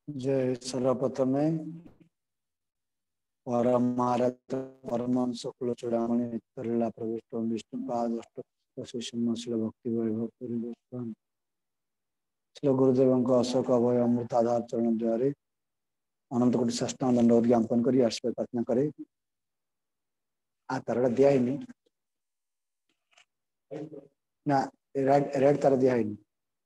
जय सर्वप्रथमे परमहंस कुल चूड़ामणि नित्यलीला प्रविष्ट विष्णुपाद श्री भक्ति वैभव श्री गुरुदेव अशोक अभय अमृत आधार चरण द्वारे अनंत कोटि साष्टांग दंडवत ज्ञापन करी आशीर्वाद प्रार्थना करे। आ तारा दिया ही ना रेड तारा दिया ही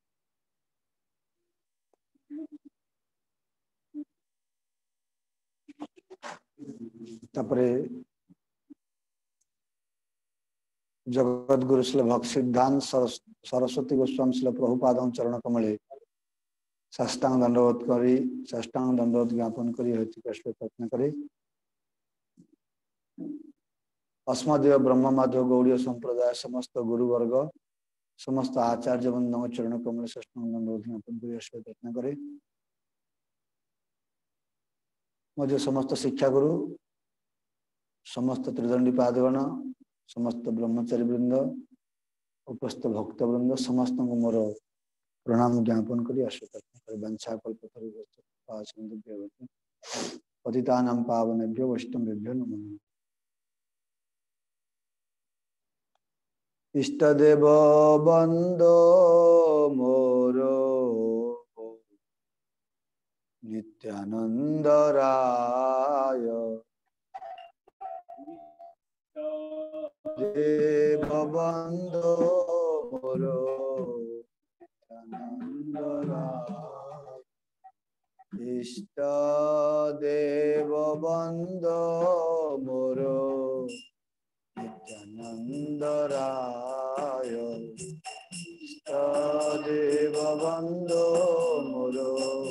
तापरे जगत गुरु श्री भक्त सिद्धांत सरस्वती गोस्वामी श्री प्रभुपाद चरण कमले साष्टांग दंडवत ज्ञापन करी प्रार्थना करे। अस्मदीय ब्रह्म माधव गौड़ीय संप्रदाय समस्त गुरुवर्ग समस्त आचार्य बंधु चरण कमल साष्टांग दंडवत ज्ञापन करी प्रार्थना करे। मुझे समस्त शिक्षा गुरु समस्त त्रिदंडी पादगण समस्त ब्रह्मचारी वृंद उपस्थित भक्त वृंद समस्त मोर प्रणाम ज्ञापन करी आशीर्वाद वंशा पतितानां पावनेभ्यो वैष्णवेभ्यो नमो नमः। इष्टदेव बंदो मोरो नित्यानंद राय देव बंदो मोरो नित्यानंद राय इष्ट देव बंदो मोरो नित्यानंद राय इष्ट देव बंदो मोरो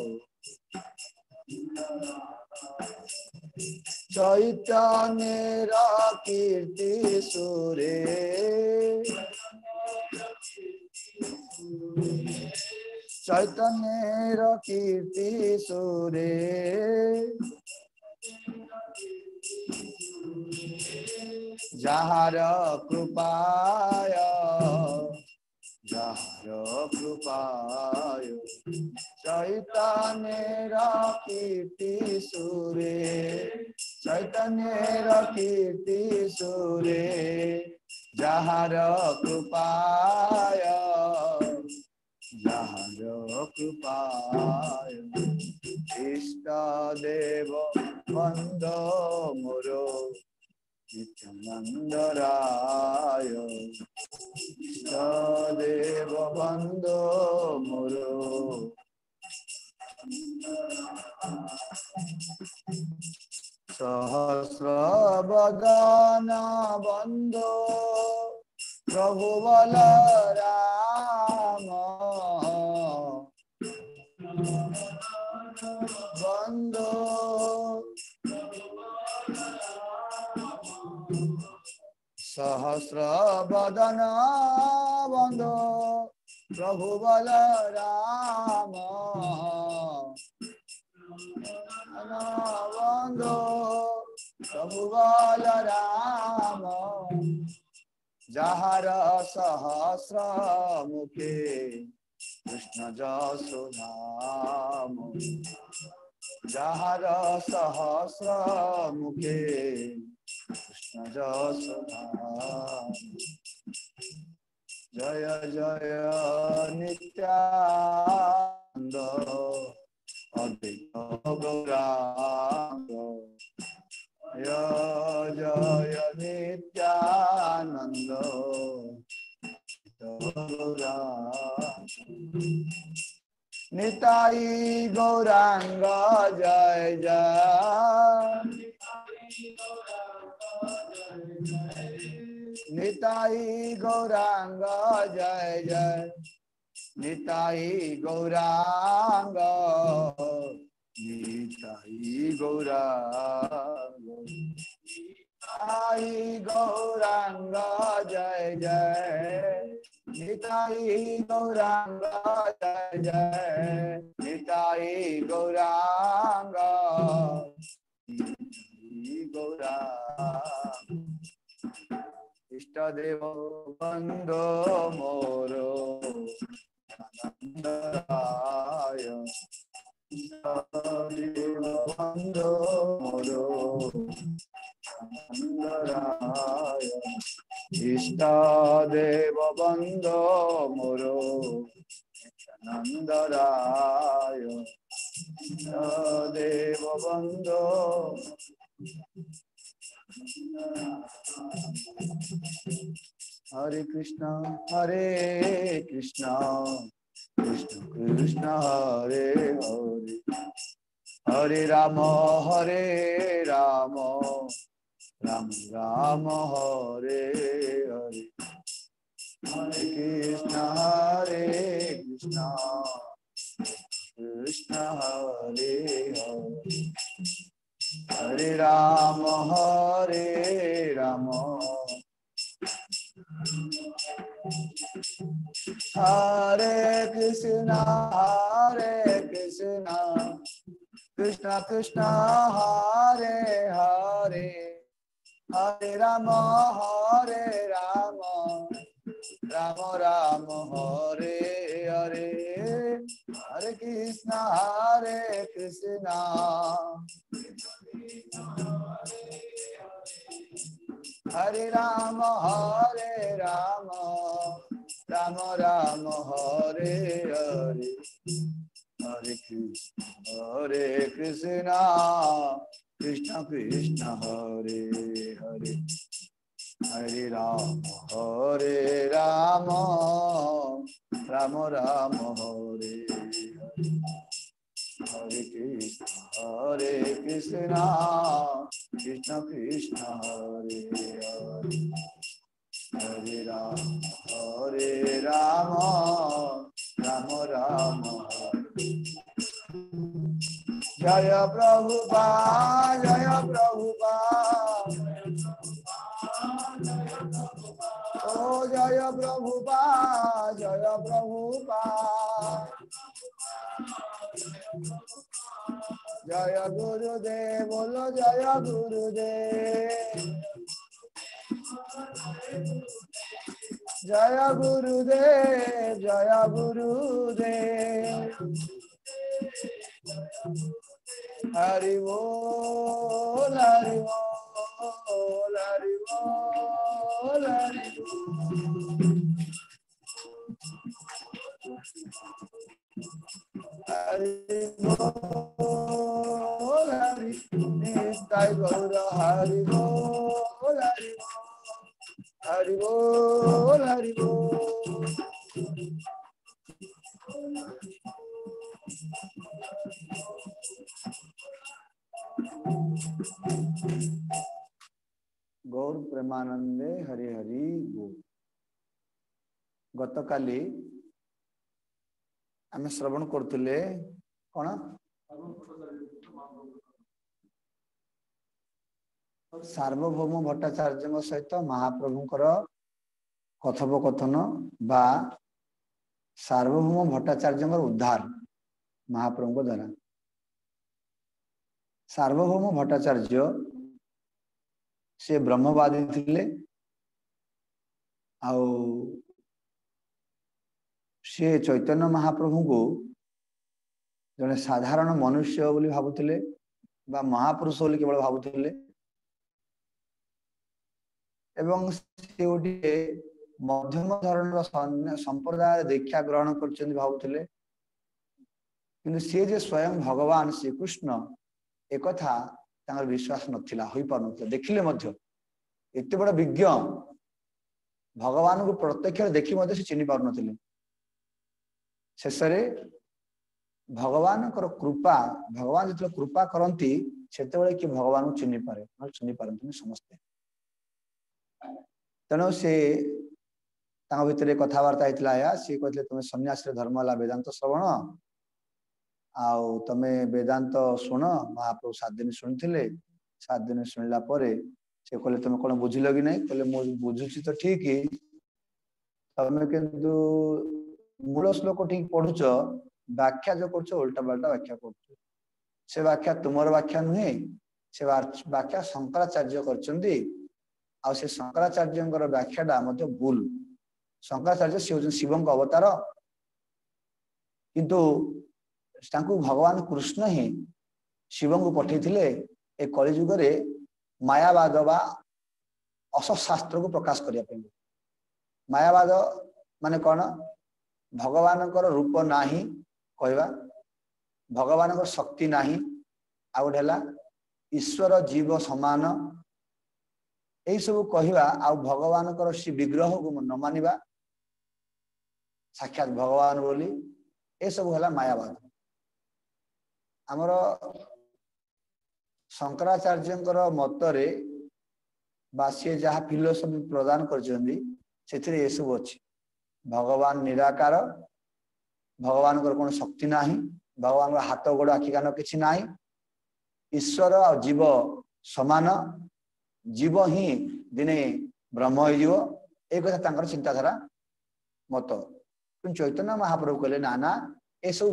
चैतन्य कीर्ति सुरे चैतन्य कीर्ति सुरे जहार कृपाय चैतन्य कीर्ति सुरे चैतन्य कीर्ति सुरे जहार कृपाय इष्ट देव बंदो मोरो नित्यानंद राय इष्ट देव बंदो मोरो सहस्र बदन बंदो प्रभु बलराम बंदो सहस्र बदन बंदो प्रभु बलराम बंदो प्रभु बलराम जहार सहस्र मुखे कृष्ण जसोधाम जहार सहस्र मुखे कृष्ण जसोधाम जय जय नित्यानंद अद्वैत गौरांग जय जय नित्यानंद निताई गौरांग जय जय निताई गौरांग जय जय निताई गौरांग निताई गौरांग निताई गौरांग जय जय निताई गौरांग जय जय निताई गौरांग गौरांग इष्ट देव बंदो मोरो आनंद राय देव बंदो मोरो नंद राय देव बंदो हरे कृष्णा कृष्ण कृष्ण हरे हरे हरे राम राम राम हरे हरे हरे कृष्ण कृष्ण हरे हरे हरे राम हरे कृष्ण कृष्ण कृष्ण हरे हरे हरे राम राम राम हरे हरे हरे कृष्ण हरे राम राम राम हरे हरे हरे कृष्ण कृष्ण कृष्ण हरे हरे हरे राम राम राम हरे हरे हरे कृष्ण कृष्ण कृष्ण हरे हरे हरे राम राम राम हरे जय प्रभुपाद ओ जय प्रभुपाद जय गुरुदेव बोलो जय गुरुदेव जय गुरुदेव हरि बोल हरि बोल हरि बोल हरि बोल हरि निताय गौर हरि बोल हरि बोल हरि बोल गौर प्रेमानंदे हरि हरि बोल। गतकाली आम श्रवण करते कौन सार्वभौम भट्टाचार्य सहित महाप्रभुंकर कथोपकथन बा सार्वभौम भट्टाचार्य उद्धार महाप्रभु द्वारा। सार्वभौम भट्टाचार्य से ब्रह्मवादी थिले आउ से चैतन्य महाप्रभु को जड़े साधारण मनुष्य बोली भावुले बा महापुरुष बोली केवल भावुले एवं से गोटे मध्यम धरण संप्रदाय दीक्षा ग्रहण कर भावुले कि सी जे स्वयं भगवान श्रीकृष्ण एक विश्वास नथिला होई पार नथिला देखिले मध्य एते बड़ विज्ञ भगवान को प्रत्यक्ष देखि मध्य से चिन्ह पार नथिले शेष भगवान कृपा भगवान जो कृपा करती से कि भगवान को चिन्ह पारे चिन्ह पारती समस्ते तेणु से भितर कथबार्ता होता सी कहते तुम सन्यासी धर्म है वेदांत श्रवण आउ तमे वेदांत शुण महाप्रभु 7 दिन शुणी 7 दिन शुणिला से कहले तुम कौन बुझिल कि नहीं कहले मु बुझुची तो ठीक तमे किंतु मूल श्लोक ठीक पढ़ुच व्याख्या जो कर उल्टा पाल्टा व्याख्या कर से व्याख्या तुमर व्याख्या नुहे से व्याख्या शंकराचार्य करचंदी आ से शंकराचार्य व्याख्याटा मध्य भूल शंकराचार्य से शिव अवतार किंतु भगवान कृष्ण ही शिव को पठे ए कलिजुग रे मायावाद बा असशास्त्र को प्रकाश करने मायावाद माने कौन भगवान रूप नाही कहवा भगवान शक्ति नाही आ गोटे ईश्वर जीव समान यही सब कहवा आ भगवान सी विग्रह को न मानिबा साक्षात भगवान बोली ए सब है मायावाद आमर शंकराचार्य मतरे बा सी जहाँ फिलोसफी प्रदान कर सब अच्छी भगवान निराकार भगवान कौन शक्ति नाही भगवान हाथ गोड़ आखि कान किसी ना ईश्वर और जीव समान जीव ही दिने ब्रह्म हो कथा चिंताधारा मत चैतन्य महाप्रभु कहले ना ना ए सब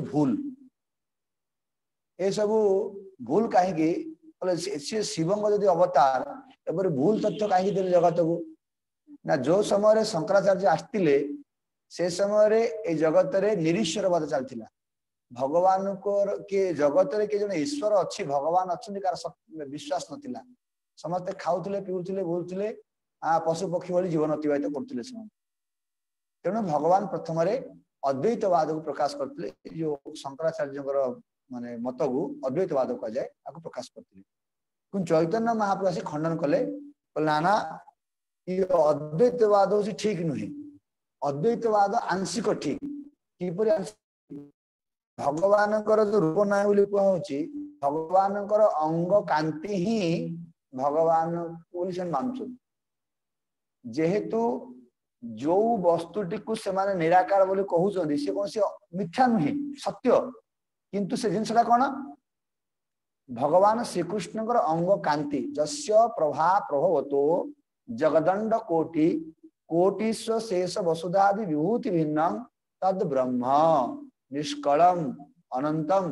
भूल कहीं शिवंग जदि अवतार एपरी भूल तथ्य कहीं देले जगत को ना जो समय शंकराचार्य आसते से समय ए जगत रे निरीश्वरवाद चलता भगवान को किए जगत रे किए जन ईश्वर अच्छी भगवान अच्छा कार विश्वास नथिला समस्ते खाऊले पीऊले बुलूले पशु पक्षी भाई जीवन अतिबाहित करते तेणु भगवान प्रथम अद्वैतवाद को प्रकाश करते जो शंकराचार्य माने मत को अद्वैतवाद कह जाए प्रकाश करते चैतन्य महाप्रभु आसी खंडन कले ना ना ये अद्वैतवाद हूँ ठीक नुहे अद्वैतवाद आंशिक ठीक किपर भगवान जो रूप ना बोली कहुची भगवान अंग कांति ही भगवान मानु जेहेतु जो वस्तुटी को से माने निराकार बोली कहउछन्ति से कौन से मिथ्या नुहे सत्य किंतु से जिनसटा कौन भगवान श्रीकृष्ण अंग कांति जस्य प्रभा प्रभवतो जगदंड कोटि कोटिस्व शेष वसुधादि विभूति भिन्न तद ब्रह्म निष्कलम अनंतम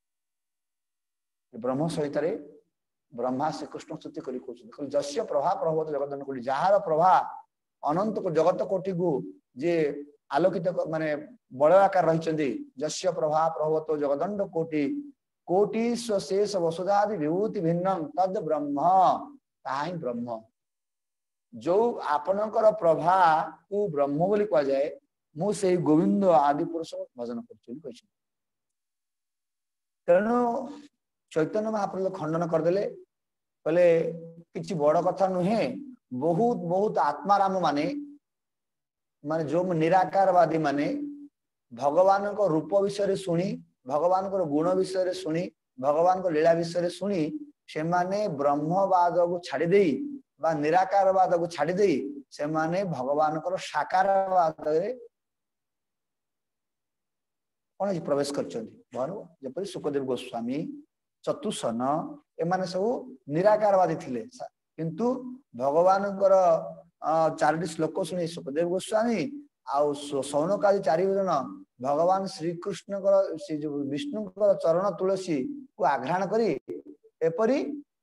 ब्रह्म सहित ब्रह्मा श्रीकृष्ण स्तुति करी जस्य प्रभा प्रभवतो जगदंड कोटि जार प्रभा अनंत को जगत कोटि को जे आलोकित माने बड़ आकार रही जस्य प्रभा प्रभवतो जगदंड कोटि कोटि शेष वसुधादि विभूति भिन्न तद ब्रह्म ताही ब्रह्म जो आपणकर प्रभा को ब्रह्म बोली कह जाए मु से गोविंद आदि पुरुष भजन कर तेणु चैतन्य महाप्रभु खंडन करदे कहले किसी बड़ कथा नुहे बहुत बहुत आत्माराम माने माने जो निराकारवादी माने भगवान को रूप विषय शुणी भगवान को गुण विषय शुणी भगवान को लीला विषय शुणी से माने ब्रह्मवाद को छाड़ी देई बा निराकारवाद को छाड़ी देई से माने भगवान को साकारवाद कौन प्रवेश कर सुखदेव गोस्वामी चतुसन एमाने सब निराकारवादी थिले किंतु भगवान चारोटी श्लोक शुणी सुखदेव गोस्वामी आउ सौनकादि चारि जन भगवान श्रीकृष्ण विष्णु चरण तुलसी को आघ्राण करी एपरी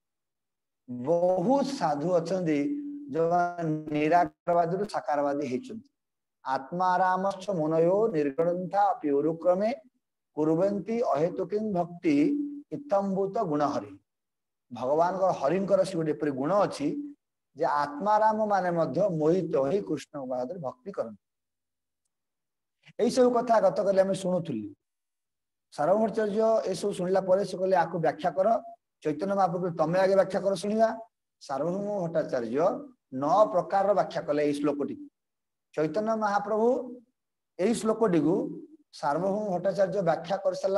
बहुत साधु अच्छा जो निराकारवादी साकारवादी होती आत्मारामश्च मुनयो निर्गणंथा प्योरुक्रमे कुर्वन्ति अहेतुकी भक्ति इत्थम्भूत गुणहरि भगवान हरिंकर से गोटे एपरी गुण अच्छी जे आत्माराम माने मध्य मोहित हो कृष्ण भक्ति करते यही सब कथा गत कल आम शुणुली सार्वभौमाचार्य ये सब शुणला से कहले आपको व्याख्या कर चैतन्य महाप्रभु तमें आगे व्याख्या कर शुणा सार्वभौम भट्टाचार्य 9 प्रकार व्याख्या कले श्लोकटी चैतन्य महाप्रभु यही श्लोकटी को सार्वभौम भट्टाचार्य व्याख्या कर सारा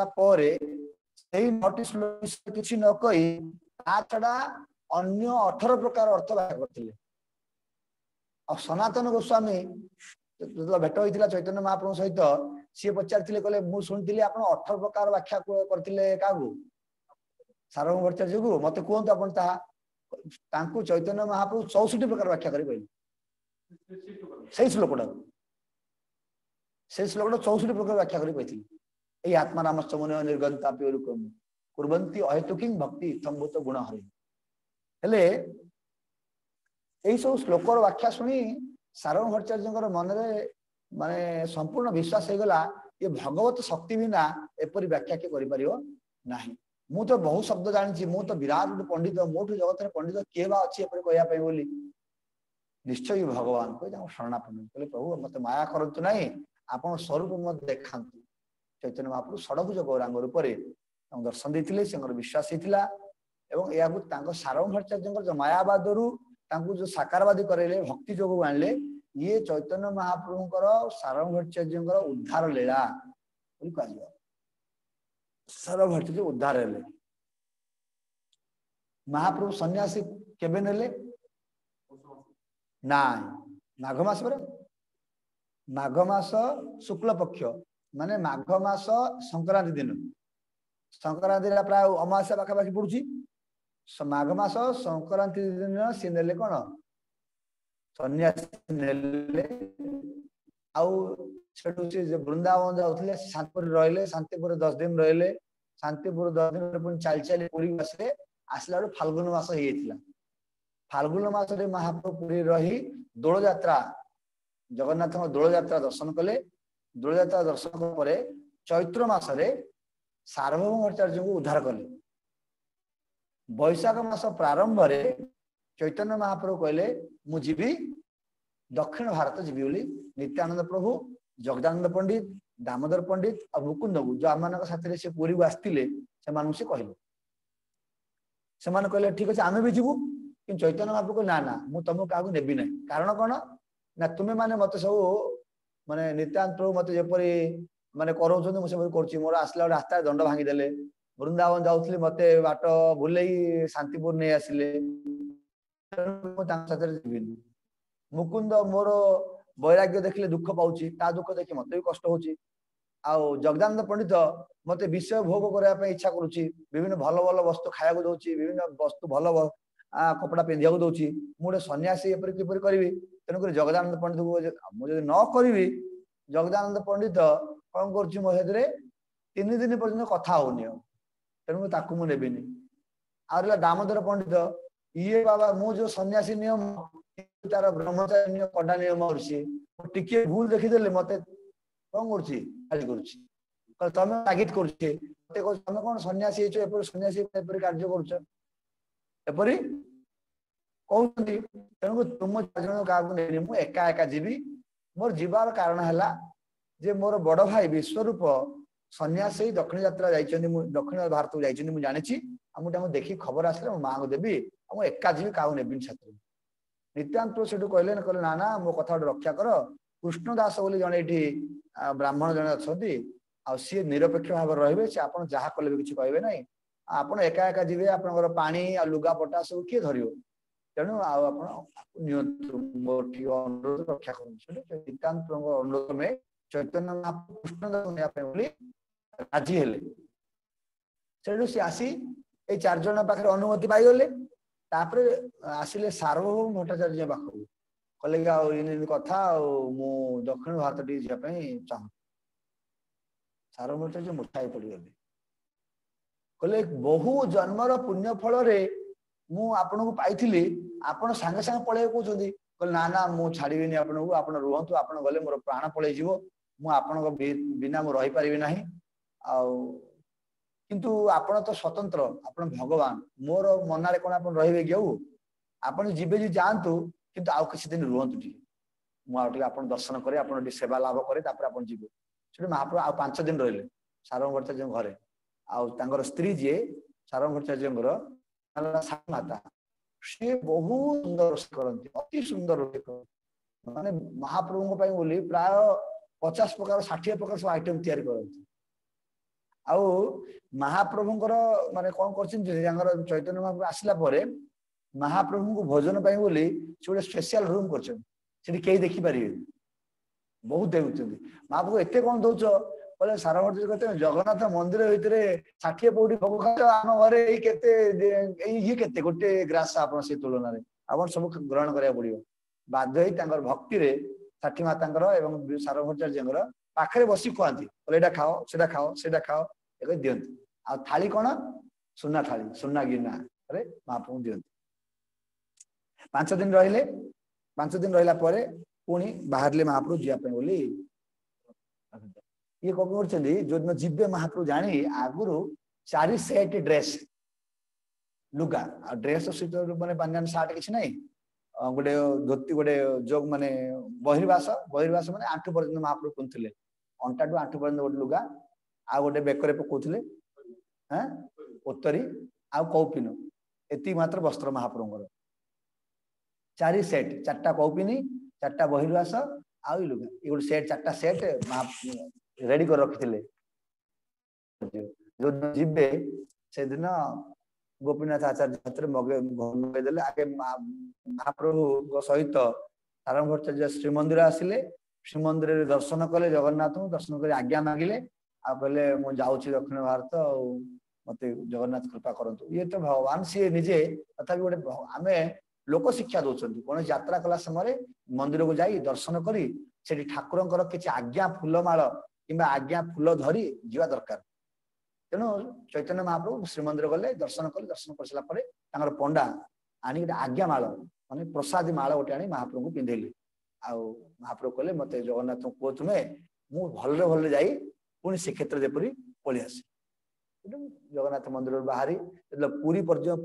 किसी न कही छड़ा अन्य 18 प्रकार अर्थ व्याख्या करते सनातन गोस्वामी भेट होता चैतन्य महाप्रभु सहित सी पचारे कहले मुझे शुणी आप 18 प्रकार व्याख्या करते क्या सार्वभौम भट्टाचार्य को मत कहतु आप चैतन्य महाप्रभु 64 प्रकार व्याख्या कर श्लोकटा 64 प्रकार व्याख्या कर आत्मारामश्च मुनयो निर्गंता प्योरुक्रमे कुर्वन्ति अहेतुकी भक्ति इत्थम्भूत गुणहरि हेले यही सब श्लोकर व्याख्या शुणी सार्वभौम भट्टाचार्य मन माने संपूर्ण विश्वास हो गला ये भगवत शक्ति बिना एपरी व्याख्या के करि परियो नाही मु तो बहुत शब्द जानी मु तो विराट पंडित मोठू जगत में पंडित किए बा अच्छी एपरी कहया पे बोली निश्चय भगवान को शरणापन्न कहले प्रभु मत माया करतु नहीं आपण स्वरूप मत देखांतु चैतन्य महाप्रभु षडभुज गौरांग रूप दर्शन देते विश्वास होता एवं या सारंगभट्टाचार्य जो मायावाद जो साकारवादी करे भक्ति जोग आणले ये चैतन्य महाप्रभुंकर सारंगभट्टाचार्य उद्धार लीला कह सारंगभट्टाचार्य उद्धार हेले महाप्रभु सन्यासी केबे नेले ना माघ मास माघ मास शुक्ल पक्ष माने माघ मास संक्रांति दिन संक्रांति प्राय अमावास्या पाखापाखि पड़ुची माघ मास संक्रांति दिन सी नेले कौन सन्यासी नेले वृंदावन जाते शांतिपुर रहिले शांतिपुर 10 दिन रहिले शांतिपुर 10 दिन पुणी चली चली पुरी आसले आसला बेलू फाल्गुन मास होता फाल्गुन मास महाप्रभु पुरी रही दोल यात्रा जगन्नाथ दोल यात्रा दर्शन कले दोल यात्रा दर्शन पर चैत्र मसरे सार्वभौमाचार्य को उद्धार कले बैशाख मास प्रारंभ रे चैतन्य महाप्रभु कहले मु जीवी दक्षिण भारत जीवी बोली नित्यानंद प्रभु जगदानंद पंडित दामोदर पंडित और मुकुंद को जो आम साथी से पुरी को आसते से कहले से कहले ठीक अच्छे आम भी जीवु कि चैतन्य महाप्रभु ना ना मु तुमको क्या नेबी ना कारण कौन ना तुम्हें माने मत सब माने नित्यानंद प्रभु मत जपरी माने कराउछन मु सब करछि मोर आसला रास्ता दंड भांगीदेले वृंदावन जाऊली मत बाट बुले शांतिपुर नहीं आसिले मुकुंद मोर वैराग्य देखले दुख पाउछि ता दुख देखि मत भी कष्ट होछि आउ जगदानंद पंडित मत विषय भोग करने इच्छा करुच्ची विभिन्न भल भल वस्तु खाया दौची विभिन्न वस्तु भल कपड़ा पिंधा दौची मुझे सन्यासी किपर करी तेणुक जगदानंद पंडित को मुझे न करी जगदानंद पंडित कौन कर मो 3 दिन पर्यटन कथा होनी तेणुक ताकू मुझे नेबिनी आ दामोदर पंडित ये बाबा मु जो सन्यासी नियम तार ब्रह्मचारी नियम कड़ा नियम टिके भूल देखीदे मत कौन कर तुम तागिद कर कौन सन्यासी सन्यासी कार्य करपरी कहते तेणुक तुम 4 जन क्या एका एका जीवी मोर जीवार कारण है जे मोर बड़ भाई विश्वरूप सन्यासी दक्षिण यात्रा दक्षिण भारत को जानी मुझे देखी खबर आसले मो माँ को देवी मुझे एका जीवी क्या नेबी छात्र नित्यानंद से कहले कहले ना ना मो कथा रक्षा कर कृष्णदास बोली जड़े ये ब्राह्मण जड़े अच्छा सी निरपेक्ष भाव रे से आप जहाँ कले भी किसी कहे ना आप एका एका जीवे आप पानी आ लुगा पटा सब किए धर तेणु अनुरोध रक्षा कर नित्यानंद अनुरोध में चैतन्य कृष्णदास राजी हेले सी आसी 4 जन पाखे अनुमति पाईगले तापर आसिले सार्वभौम भट्टाचार्य पाखु कहले कथा मु दक्षिण भारत टी चाहूँ सार्वभौम भट्टाचार्य मुठाई पड़गले कहले बहु जन्मर पुण्य फल मु आपन को पाई आपण सांगे सांगे पलि कहते कहले ना ना मु छाड़बी आपन को आप रुहतु आप गले मोर प्राण पलि मुझे बिना मु रही पारिबी नाही किंतु आपण तो स्वतंत्र आपण भगवान मोर मनारे कौन आप रे कि आपन जीवे जी जातु किंतु आउ किसी दिन रुहतु टी मुझे आप दर्शन करे आप सेवा लाभ करे जीवे महाप्रभु आ 5 दिन रहिले सारंग भट्टाचार्य घरे आर स्त्री जी सारंग भट्टाचार्य माता सी बहुत सुंदर रोषे करती अति सुंदर रोषे माने महाप्रभु बोली प्राय 50 प्रकार 60 प्रकार सब आइटम तैयारी करती आउ महाप्रभुंकर माने कौन कर चैतन्य महाप्रभु आसला महाप्रभु को भोजन पाई बोली से गोटे स्पेशल रूम कर देखी पारे बहुत देखुं महाप्रभु एत कौन दौच बोले सारंग कहते जगन्नाथ मंदिर भितर 60 पौटी भोग खा आम घरे ये केते गोटे ग्रास आप तुलन आप सब ग्रहण करा पड़ो बाध्य भक्ति रे साठी माता सारंग भट्टाचार्य पाखे बसी खुआती बोले खाओ से खाओ एक दिखती आ थाली कौन सुना थाली सुना गिना अरे महाप्रभु दिखती 5 दिन रहिले 5 दिन रहा पुणी बाहर महाप्रभु जीवाई बोली ये कौन कर जो दिन जीवे महाप्रभु जानी आगुरी 4 सेट ड्रेस लुगा ड्रेस सहित मैंने बनियान सार्ट किसी ना गोटे धोती गोटे जो माने बहिर्वास माने आंठू पर्यंत महाप्रभु पिंधुले अंटाटू आंठू पर्यंत गोटे लुगा आ गोटे बेकरे पकाउथिले हाँ उत्तरी आ कौपिन एति मात्र वस्त्र महाप्रभुଙ୍କର 4 सेट 4टा कौपिनी 4टा बहिर्वास आउ लुगा ये गोटे सेट 4टा सेट रेडी कर रखिथिले जो जिबे से दिन गोपीनाथ आचार्य हाथ मगे देले आगे महाप्रभु सहित सारंगभट्टाचार्य श्रीमंदिर आसिले श्रीमंदिर दर्शन कले जगन्नाथ दर्शन कर आज्ञा मागिले आ कहले मु जाउछि दक्षिण भारत मते जगन्नाथ कृपा करंतु ये तो भगवान सी निजे तथापि गोटे आमे लोक शिक्षा दौरान कौन यात्रा कला समय मंदिर को जाई दर्शन करी सेठी ठाकुरंकर किछि आज्ञा फूलमाल किंबा आज्ञा फूल धरी जीवा दरकार तेणु चैतन्य महाप्रभु श्रीमंदिर गले दर्शन कर सारा पर पंडा आनी गोटे आज्ञा माल माने प्रसादी माल गोटे आनी महाप्रभु को पिंधेली आउ महाप्रभु कहले मते जगन्नाथ को तुम्हें मु भल भल जाई पुणी श्रीक्षेत्र जेपरी पलि आसे जगन्नाथ मंदिर बाहरी पुरी पर्यंत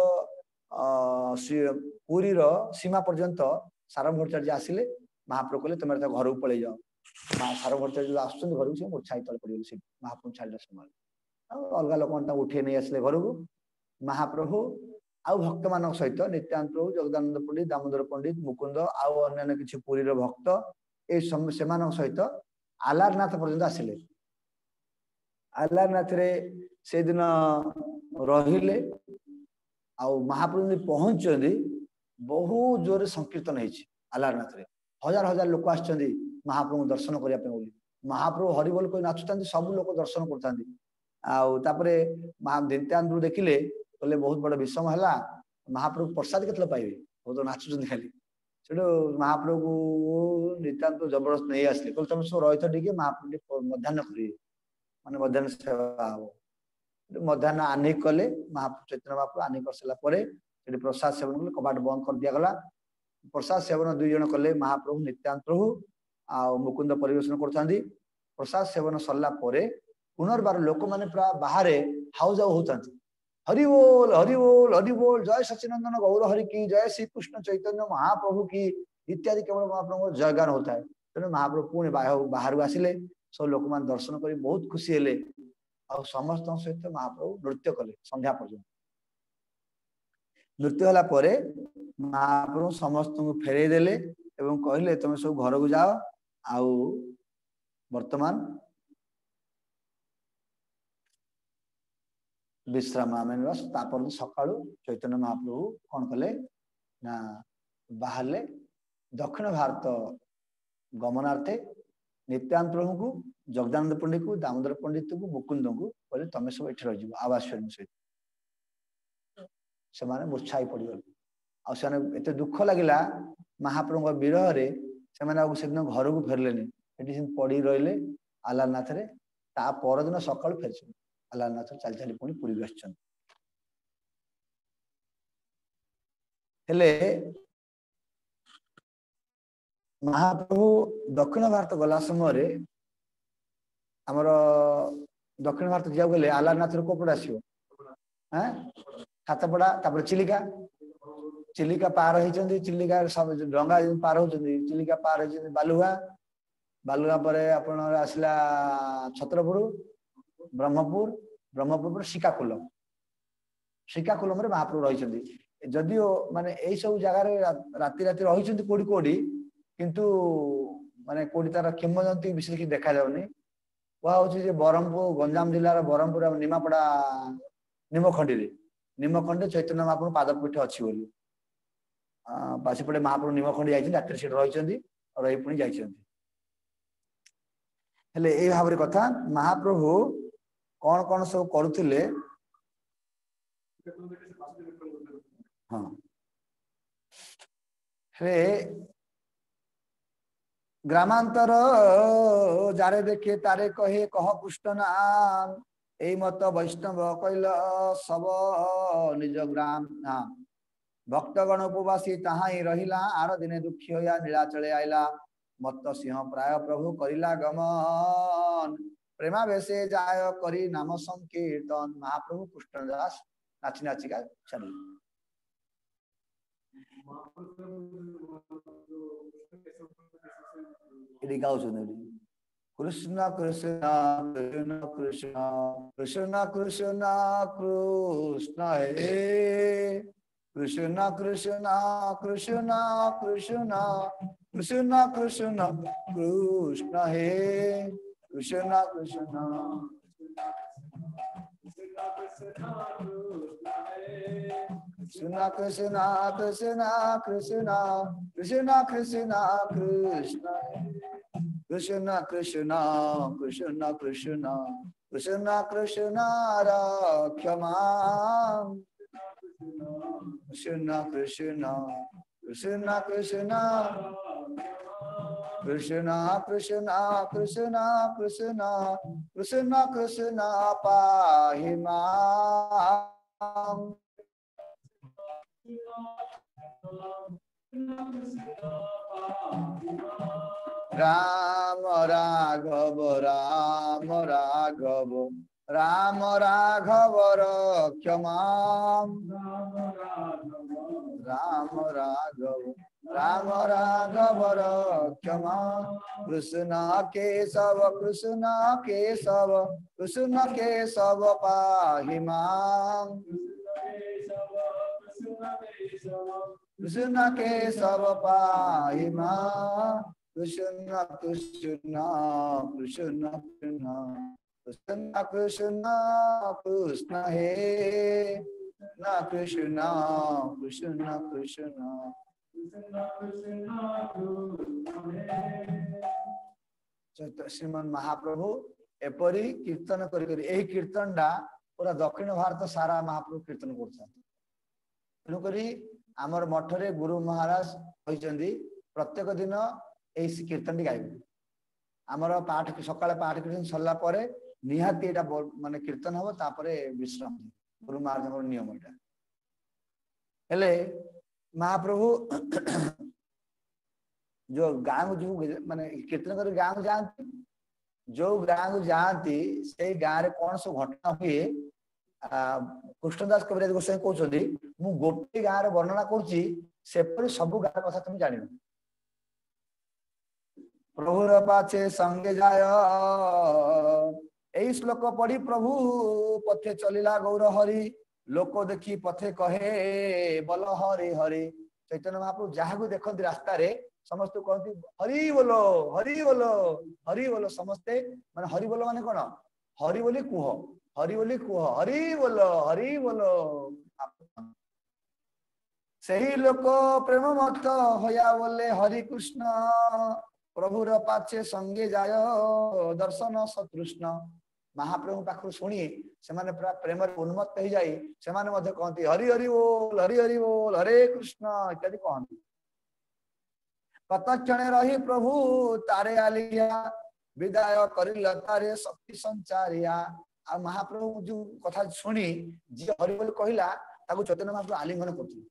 पुरी सीमा पर्यंत सारंगभट्टाचार्य आसिले महाप्रभु कहले तुम घर को पलि जाओ सारंगभट्टाचार्य आसुचंद घर को मोछाई तले पड़े महाप्रभु छाड़ समय अलग लोक उठे नहीं आसले घर को महाप्रभु आउ भक्त मान सहित नित्यानंद प्रभु जगदानंद पंडित दामोदर पंडित मुकुंद आउ अन्य किसी पुरी भक्त ये सहित आलारनाथ पर्यंत आसिले आलारनाथ रे से दिन रहिले आउ महाप्रभु पहुंचती बहुत जोर संकीर्तन होती आलारनाथ रे हजार हजार लोक आसछन्ती महाप्रभु दर्शन करने महाप्रभु हरिबोल कोई नाचुता सब लोग दर्शन करता आउे नित्यानंद देखिले कहले बहुत बड़ विषम है महाप्रभु प्रसाद केतले पाइबे बहुत नाचुचंदी खाली सेठो महाप्रभु नित्यानंद जबरदस्त नहीं आसले कहले तुम सब रही टे महाप्रभु मध्याह्न करिए माने मध्याह्न सेवा हम मध्याह्न आनिक कले चैतन्य महाप्रभु आनिक कर सारा प्रसाद सेवन कले कबाट बंद कर दिया गला प्रसाद सेवन 2 जन कले महाप्रभु नित्यानंद प्रभु आ मुकुंद परिवेशन करथांदी प्रसाद सेवन सरला परे पुनर्बार लोक माने प्राय बाहर हाउ जाऊ होतांती हरि बोल हरि बोल हरि बोल जय सच्चिदानंद गौर हरि की जय श्री कृष्ण चैतन्य महाप्रभु की इत्यादि केवल महाप्रभु जयगान होता है तेणु महाप्रभु पुणी बाहर आसिले सब लोक मान दर्शन कर बहुत खुशी हेले और समस्त सहित महाप्रभु नृत्य कले संध्या पर्यंत नृत्य होला परे महाप्रभु समस्त को फेरे देले एवं कहले तुम सब घर को जाओ आउ वर्तमान विश्राम आम तापर सका चैतन्य महाप्रभु कौन कले ना बाहर दक्षिण भारत गमनार्थे नित्यानंद प्रभु को जगदानंद पंडित को दामोदर पंडित को मुकुंद को कहले तुम सब ये रही आवास्वरी सहित से मूर्छाई पड़गले आते दुख लगिला महाप्रभु विरह से घर को फेरले पड़ी रही आलारनाथ रे ता परदिन सकाळ फेर आलारनाथ चली चली पुणी पुरी आसछन हेले महाप्रभु दक्षिण भारत गला समय आमर दक्षिण भारत जा गले आलारनाथ रो कोपड़ आसीबो हैं हाथपड़ा तापर चिलिका चिलिका पार होइचंदी चिलिका डंगा पार होचंदी चिलिका पार होइचंदी बालुआ बालुआ परे आपण आसला छत्रपुर ब्रह्मपुर ब्रह्मपुर पर श्रीकाकुलम श्रीकाकुलम रे महाप्रभु रही जदिओ माने एई सब जगह रे राति राति रही कोडी कोडी किंतु माने कोडी तार किंवदंती विशेष की देखा जाउनी वह होची जे बरहमपुर गंजाम जिल्ला रो बरहमपुर निमापड़ा निमखंडी चैतन्य महाप्रभु पादपीठ अच्छी बोली बासीपटे महाप्रभु निमखंडी जाइछन राति सेठ रही रही पुणी जाइछन हेले ए भाव कथा महाप्रभु कौन कौन सब करुले हाँ हे ग्रामांतर जारे देखे तारे कहे कह पुष्ट नाम ए मत वैष्णव कैल सब निज ग्राम नाम भक्तगण उपवासी ताहा ही रहिला आर दिने दुखी होया नीलाचले आइला मत सिंह प्राय प्रभु करिला गमन प्रेमावेशे जाय करी नाम संकीर्तन महाप्रभु कृष्णदास नाची नाचिका चल ये गाँव कृष्ण कृष्ण कृष्ण कृष्ण कृष्ण कृष्ण कृष्ण हे कृष्ण कृष्ण कृष्ण कृष्ण कृष्ण कृष्ण कृष्ण हे कृष्ण कृष्ण कृष्ण कृष्ण कृष्ण कृष्ण कृष्ण कृष्ण कृष्ण कृष्ण कृष्ण कृष्ण कृष्ण कृष्ण कृष्ण राक्षमा कृष्ण कृष्ण कृष्ण कृष्ण कृष्ण कृष्ण कृष्ण कृष्ण कृष्ण कृष्ण पाहि मां राम राघव राम राघव राम राघव रक्षमा राम राघव राम राघव रक्षमा कृष्ण केशव कृष्ण केशव कृष्ण केशव पाहि मां कृष्ण केशव पाहि मां कृष्ण कृष्ण कृष्ण कृष्ण कृष्ण कृष्ण कृष्ण हे न कृष्ण कृष्ण कृष्ण श्रीमन महाप्रभु एपरी कीर्तन करी कीर्तन टा पूरा दक्षिण भारत सारा महाप्रभु कीर्तन कर आमर मठरे गुरु महाराज कहते प्रत्येक दिन यही कीर्तन टी गाइबे आमर पाठ सकाଳେ पाठ कीर्तन सरला परे निहाती एटा माने कीर्तन हबो तापरे विश्राम गुरु महाराज नियम एटा हेले महाप्रभु जो गाँव जो माने कीर्तन कर गाँव जाती जो गाँव जाती से गाँव में कौन सब घटना हुए कृष्णदास कविराज गोस्वामी कहते मु गोटे गाँव में वर्णना करुच्ची सेपरी सब गाँव कथा तुम जान प्रभुर पाछे संगे जाय यही श्लोक पढ़ी प्रभु पथे चलिला गौर हरि लोक देखी पथे कहे बल हरि हरि चैतन्य महाप्रभु जहाँ को देखती रास्ता रे समस्त कहती हरि बोलो हरि बोलो हरि बोलो समस्ते माने हरि बोलो माने कौन हरि बोली कुह हरि बोली कुह हरि बोलो सही लोक प्रेम मत होया बोले हरि कृष्ण प्रभुर पाछे संगे जाय दर्शन सतृष्ण महाप्रभु पाखु शुणी से पूरा प्रेम उन्मत्त हो जाए से कहती हरि हरि बोल हरे कृष्ण इत्यादि कहती कतक्षणे रही प्रभु तारे आलिया विदाय करिला तारे शक्ति संचारिया आ महाप्रभु जो कथा शुणी जी हरि बोल कहला ताको चैतन्य महाप्रभु आलिंगन करथि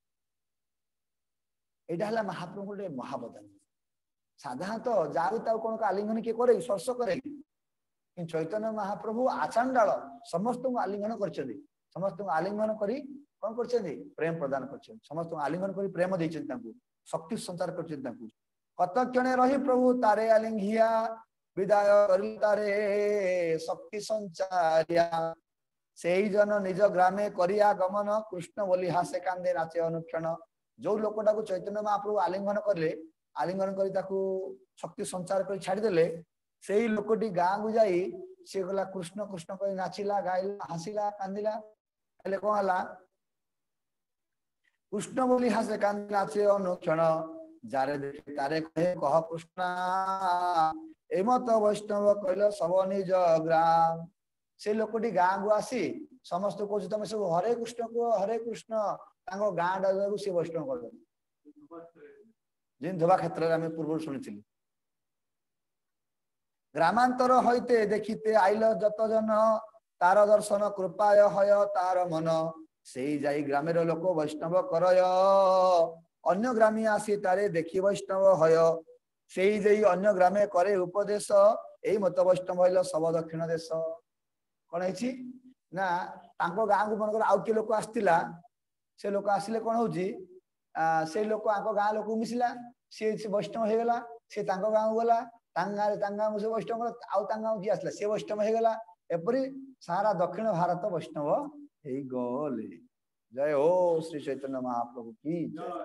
एटा हला महाप्रभु गोटे महाबदान साधारणतः जाऊ कौन आलिंगन किए करे स्पर्श करे चैतन्य महाप्रभु आचांडाल समस्त आलिंगन कर समस्त आलिंगन करी कौन कर प्रेम प्रदान कर समस्त आलिंगन कर प्रेम देते शक्ति संचार कर कतक्षणे रही प्रभु तारे आलिंगिया विदाय तारे शक्ति संचारिया से ही जन निज ग्रामे करिया गमन कृष्ण बोली हासे कांदे नाचे अनुक्षण जो लोकटा को चैतन्य महाप्रभु आलिंगन कले आलिंगन कर शक्ति संचार कर छाड़देले से ही लोकटी गाँ को जाई सी गला कृष्ण कृष्ण कर नाचिला गाइला हसिला कांदिला हेले कौन है कृष्ण बोली हासे कांदे नाचे अनुक्षण जारे देखे तारे कहे कह कृष्ण एमत वैष्णव कहल सब निज ग्राम से लोकटी गाँ को आसी समस्त कह तुम सब हरे कृष्ण को हरे कृष्ण गाँ डाक सी वैष्णव कर जिन धोबा क्षेत्र में पूर्व शुणी ग्रामांतर होते देखिते आइल जत जन तार दर्शन कृपाय हय तार मन से जाई ग्रामेर लोक वैष्णव करय अन्य ग्रामी आसी तारे देखी वैष्णव हय से जाई अन्य ग्रामे करे उपदेश यही मत वैष्णव हईल सब दक्षिण देश कौन है ना गाँ को मन कर आउ किए लोक आसला से लोक आसिले कौन हो से लोक आको गाँ लोक मिसिला सी वैष्णव हो गला सी गाँव गला गाँव से वैष्णव आउ गाँव जी आसला सी वैष्णव हो गला एपरी सारा दक्षिण भारत वैष्णव हो गले। जय हो श्री चैतन्य महाप्रभु की जय।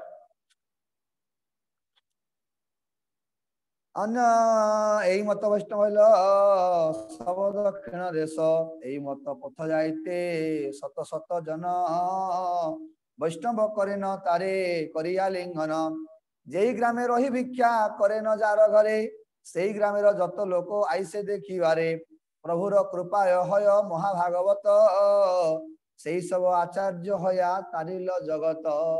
अन्य यही मत वैष्णव सब दक्षिण देश यही मत पथ जाइते शत शत जन वैष्णव करे न तारे करिया लिंगन जेई ग्रामे रही भिक्षा करे न जार घरे से ग्रामे जत लोक आईसे देखिबारे प्रभुर कृपा हय महाभागवत से सब आचार्य हया तारिल जगत।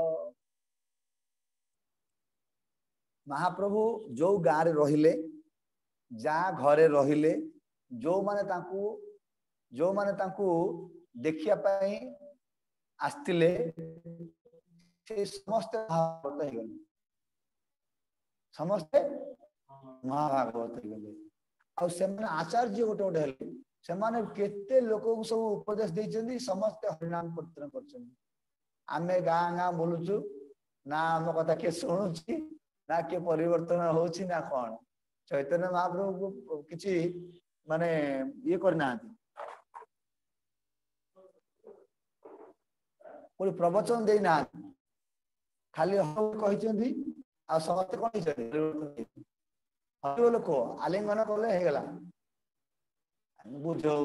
महाप्रभु जो गाँव रहिले जहाँ घरे रहिले जो माने देखिया पाई आस्तिले से समस्त महाभागवत हो गले समस्ते महाभागवत हो गले आ से आचार्य गोटे गोटे हेले से माने केते लोक को सब उपदेश देइछन्ती समस्त हरिनाम कीर्तन करछन्ती। आमे गाँ गाँ बोलुछु ना आम कथा के सुनुची ना के परिवर्तन होची ना कौन चैतन्य महाप्रभु को किसी माने ये करना कोई प्रवचन दे ना खाली कहते आ समस्त कौन लोक आलिंगन कले हो गला बुझ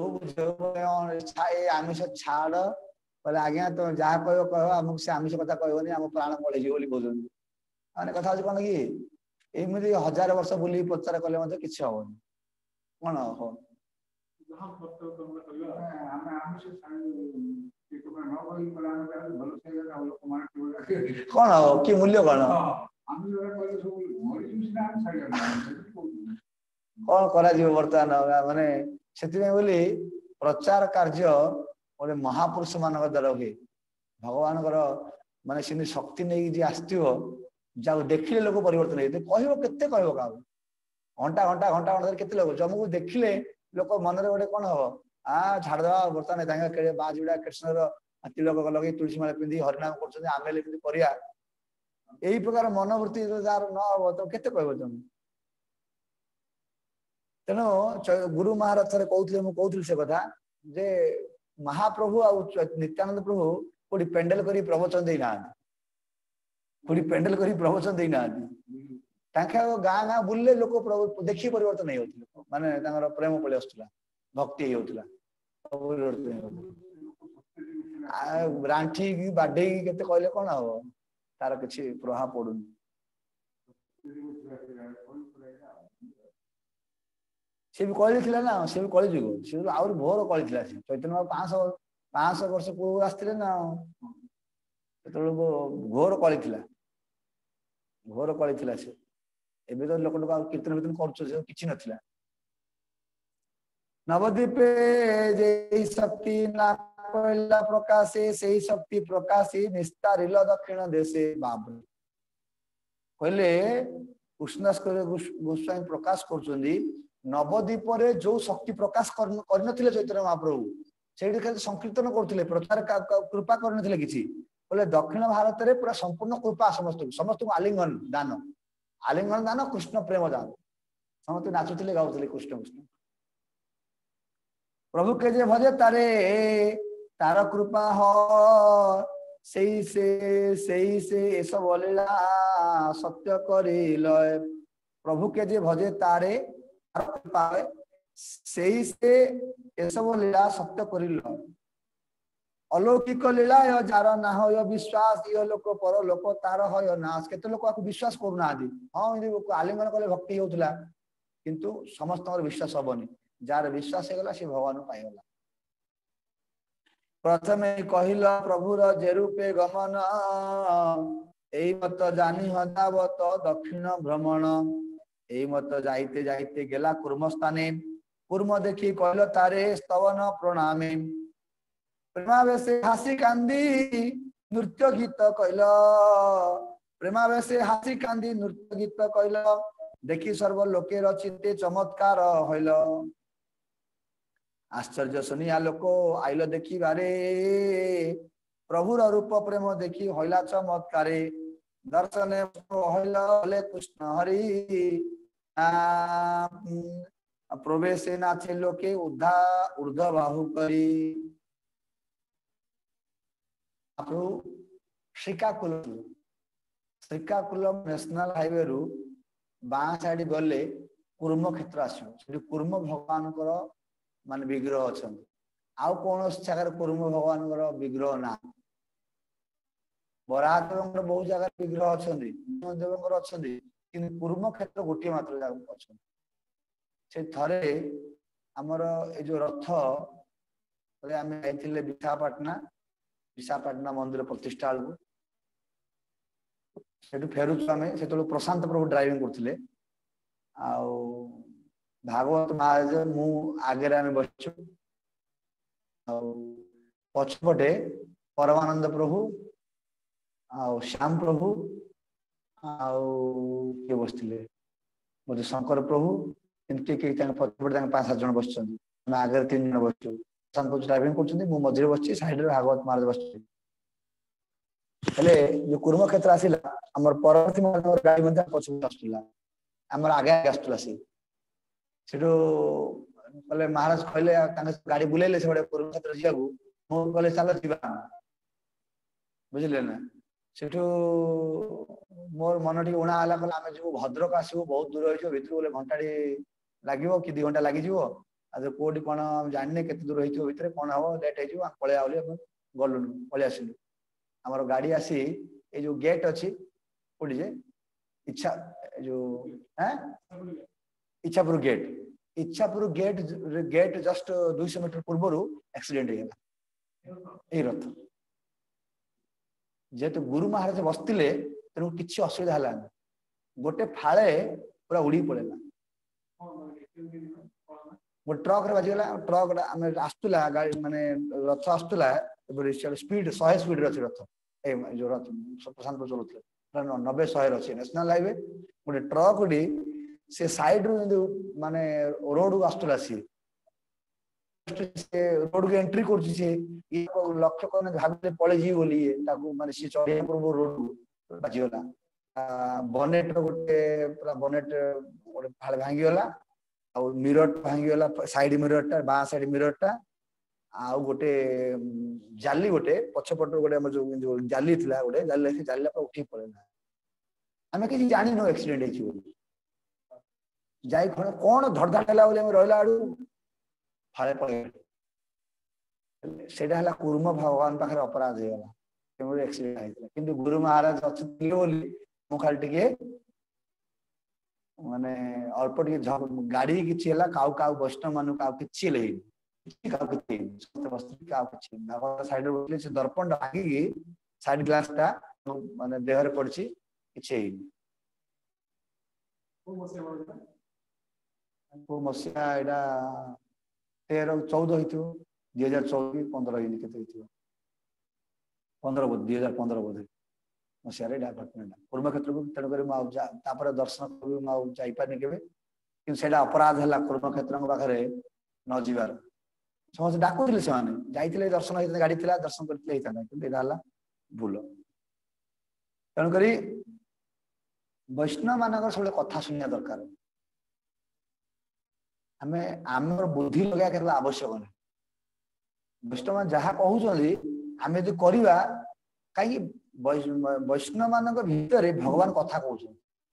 आमिष छाड़ बोले आज्ञा तो जहाँ कह आमको से आमिष कथा कहनी आम प्राण पड़े कहते माने कथा कौन कि एमती 1000 वर्ष बुली प्रचार कले कि हेनी कौन हो कौन हो कि मूल्य कौन कौन करा बर्तमान माने से प्रचार कार्य गोटे महापुरुष मान द्वारा हुए भगवान माने से शक्ति नहीं जी आसो जहाँ देखिले लोग परिवर्तन होते कहते कह घंटा घंटा घंटा घंटा के लोग जमको देखिले लोक मन गोटे कौन हम छाड़दा बर्तमान बाजुड़ा कृष्ण तिलक लगे तुलसी माला पिंधि हरिनाम कर यही प्रकार मनोवृत्ति जार न हम तो केते कह तेणु गुरु महाराज थे कहते से कथा जे महाप्रभु आ नित्यानंद प्रभु कोई पेंडेल कर प्रवचन देना कोई पेंडेल कर प्रवचन देना गाँ गाँ बुले लोक देखी परिवर्तन नहीं होते माने प्रेम पलि आसला भक्ति होता रांठी बाढ़े केते कहले कौन हम तार किसी प्रभाव पड़ूनी सी भी कली ना सी भी कली जुग सी आहुरी भोर कली चैतन्य 500 वर्ष पूर्व आसते ना घोर कली घोर कली से एबे तो लोक कीर्तन वीर्तन कर किसी नथिला नवद्वीपे जे शक्ति ना कहला प्रकाशे से शक्ति प्रकाशी निस्तारिल दक्षिण देशे बाबू कहले कृष्ण गोस्वामी प्रकाश कर नवद्वीप जो शक्ति प्रकाश कर चैतन्य महाप्रभु से संकीर्तन करते प्रचार कृपा करते किसी बोले दक्षिण भारत में पूरा संपूर्ण कृपा समस्त को आलिंगन दान कृष्ण प्रेम दान समस्त नाचुले गाउले कृष्ण कृष्ण प्रभु के जे भजे तारे तार कृपा हो से सब लीला सत्य करिल प्रभु के जे भजे तारे कृपा से सब लीला सत्य करिल अलौकिक लीला जार ना हो विश्वास ये लोक पर लोक तार हो नाश केते लोक विश्वास करूना हाँ आलिंगन कले भक्ति होता किंतु समस्त विश्वास हेनी जार विश्वास होगा सी भगवान पाईगला प्रथमे कहल प्रभुर जे रूपे गमन यही मत जानी हदावत दक्षिण भ्रमण यही मत जाइते जाइते गेला कुर्म स्थाने कुर्म देखी कहल तारे स्तवन प्रणामे प्रेमावेशे हासी कांदी नृत्य गीत कहल प्रेमावेशे हासी कांदी नृत्य गीत कहल देखी सर्व लोके रचिते चमत्कार हईल आश्चर्य सुनिया लोक आइल देखी बारे प्रभुर रूप प्रेम देखी हईला चमत्कारे दर्शने हले कृष्ण हरि प्रवेशे नाचे लोके उद्धा ऊर्ध बाहु करी श्रीकाकुलम नेशनल हाईवे रु बाँ साइड गले कूर्म क्षेत्र आसो कूर्म भगवान मान विग्रह अच्छा आउ कौन जगह कूर्म भगवान विग्रह ना बराहदेव बहुत जगह विग्रह अच्छा देव अच्छा कूर्म क्षेत्र गोटे मात्र जगह अच्छा से थरे आमर ये जो रथ आम जाइए विशाखापाटना मंदिर प्रतिष्ठा बेलू से फेरुचु आम से प्रशांत प्रभु ड्राइविंग करते भागवत महाराज मु आगे आम बसचु पछपटे परमानंद प्रभु श्याम प्रभु किए बसते बोधे शंकर प्रभु पछपटे 5-7 जन बस आगे 3 जन बसचु प्रशांत प्रभु ड्राइविंग कर मझे बस साइड भागवत महाराज बस जो कूर्म क्षेत्र आसला आम परवर्ती गाड़ी पछपटे आसला आम आगे आगे आसला कहले महाराज कहले गाड़ी बुलेले से कूर्म क्षेत्र जाकू कहले चल जा बुझे ना सेठू मोर मन टी उणा है कहला आम जो भद्रक आसबू बहुत दूर हो भर बोले घंटाड़ी लगे कि 2 घंटा लगे कौटी कौन जाने के दूर हो भितर कौन हम लेट हो पलैया गलु पलि आसलु आमर गाड़ी आसी ये जो गेट अच्छी कौटी जे इच्छा जो इच्छापुर गेट जस्ट 200 मीटर पूर्व एक्सीडेंट हो रथ जेहेतु गुरु महाराज बसते तेणु किसी असुविधा है गोटे फाड़े पूरा उड़ी पड़ेगा गोटे ट्रक रे बाजीगला ट्रक आम आसला गाड़ी माने रथ आसला स्पीड 100 स्पीड अच्छे रथ जो रथ प्रशांत चलते 90-100 अच्छे नेशनल हाईवे गोटे ट्रक डी से साइड रू माने रोड को आसला सी रोड को एंट्री कर लक्ष्य कर भाविले पड़े बोली माने सी चढ़िया पूर्व रोड बाजीगला बनेट गोटे पूरा बनेट गोटे फाड़े भांगीगला मिरर भांगीगला साइड मिरर टा बाँ साइड मिरर टा आउ गोटे जाली गोटे पछपट गोटे जो जाली थिला गोटे जाली जाली उठी पड़ेगा आम कि जानी नो एक्सीडेंट हो जाई कौन धड़धाड़ है बोले रहा आड़ू फाड़े पड़े से कूर्म भगवान पाखे अपराध होगा एक्सीडेंट होता किंतु गुरु महाराज अच्छे मु खाली टिके माने अल्प टे गाड़ी किसी वैष्णव मान साइड से दर्पण भांगी साइड ग्लास टा माने देहरे पड़ी किसी मसीहा यहाँ 13-14 हो 2014-15 2015 बोधे मसीह घटना कूर्म क्षेत्र को तेणुक दर्शन करें कि अपराध है कूर्म क्षेत्र पाखे न जीवार समस्त डाकुले से दर्शन होता गाड़ी थी दर्शन करते भूल तेणुक वैष्णव मान सब कथा शुणा दरकार आम आम बुद्धि लगे केवल आवश्यक नहीं वैष्णव जहाँ कहते आम यदि करवा कहीं वैष्णव मान भितर भगवान कथा कहते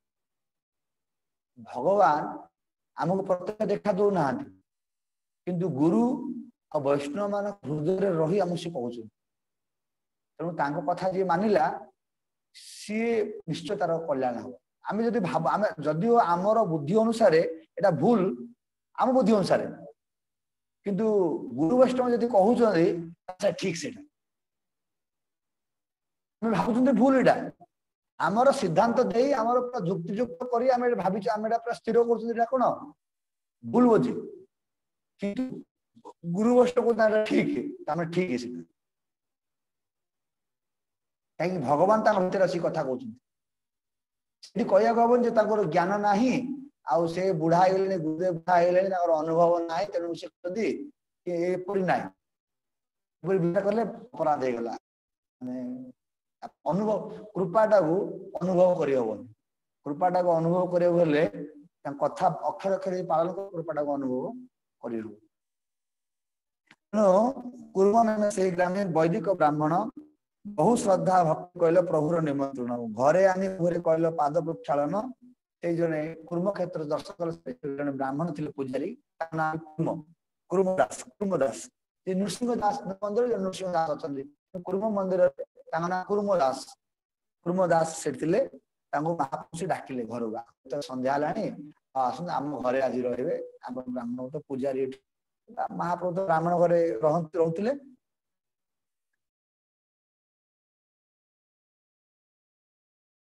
भगवान आमको प्रत्यक्ष देखा दौना किंतु गुरु और वैष्णव मान हृदय रही आम सी कहते तेणु कथा जी मानिला सी निश्चय तार कल्याण हम आम जदि भाव आम जदिओ आमर बुद्धि अनुसार एटा भूल आम बुद्धि अनुसार किंतु गुरु वैष्णव जदि कहते ठीक से भावुं भूल एटा आमर सिद्धांत दे आमर जुक्तियुक्त कर भावी पूरा स्थिर कर कौन भूल बोझे किंतु गुरु वैष्णव को ठीक आम ठीक है कहीं भगवान भर आसी कथा कहते कहया हम ज्ञान ना आउ से बुढ़ा है गुरुदेव बुढ़ा है अनुभव ना तेणु से कहते ना कले अपराध होगला अनुभव कृपाटा को अनुभव करहबनी कृपाटा को अनुभव करले कथा अक्षर अक्षर पालन कर कृपाटा को अनुभव कर कुर्म मैंने से ग्रामे वैदिक ब्राह्मण बहु श्रद्धा भक्ति कहल प्रभुर निमंत्रण घरे आनी घरे कहल पाद प्रक्षालन से जने कुर्म क्षेत्र दर्शक जने ब्राह्मण थे पूजारी कुर्म कुर्मदास नृसिंह दास मंदिर नृसिंह दास अच्छा कुर्म मंदिर कुर्मदास से महापुरुष डाकिले घर संध्या आसते आम घरे आज रे ब्राह्मण तो पूजारी महाप्रभु तो ब्राह्मण घरे रोते